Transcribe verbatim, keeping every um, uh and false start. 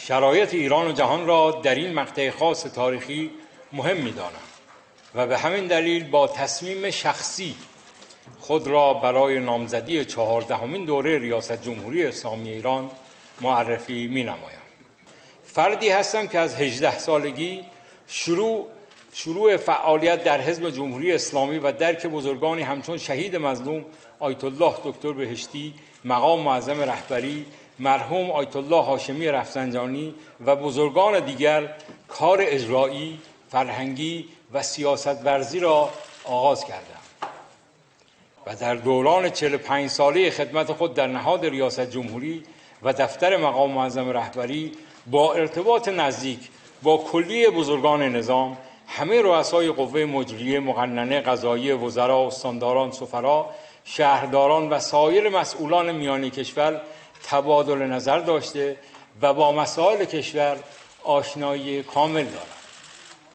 شرایط ایران و جهان را در این مقطع خاص تاریخی مهم می‌دانم و به همین دلیل با تصمیم شخصی خود را برای نامزدی چهاردهمین دوره ریاست جمهوری اسلامی ایران معرفی می‌نمایم. فردی هستم که از هجده سالگی شروع شروع فعالیت در حزب جمهوری اسلامی و درک بزرگانی همچون شهید مظلوم آیت الله دکتر بهشتی، مقام معظم رهبری، مرحوم آیت الله هاشمی رفسنجانی و بزرگان دیگر کار اجرایی، فرهنگی و سیاست ورزی را آغاز کردم و در دوران چهل و پنج ساله خدمت خود در نهاد ریاست جمهوری و دفتر مقام معظم رهبری با ارتباط نزدیک با کلیه بزرگان نظام، همه رؤسای قوه مجریه، مقننه، قضاییه، وزرا، استانداران، سفرا، شهرداران و سایر مسئولان میانی کشور تبادل نظر داشته و با مسائل کشور آشنایی کامل دارم.